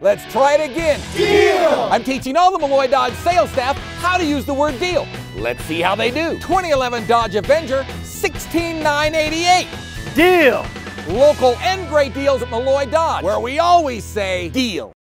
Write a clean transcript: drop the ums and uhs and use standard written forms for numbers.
Let's try it again. Deal! I'm teaching all the Melloy Dodge sales staff how to use the word deal. Let's see how they do. 2011 Dodge Avenger, $16,988. Deal! Local and great deals at Melloy Dodge, where we always say deal.